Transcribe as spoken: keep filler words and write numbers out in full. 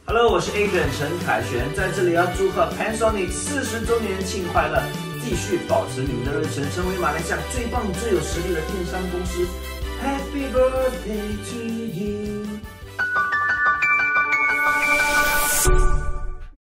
Hello， 我是 Adrian 陈凯旋，在这里要祝贺 Pensonic 四十周年庆快乐，继续保持你们的热忱，成为马来西亚最棒、最有实力的电商公司。Happy birthday to you。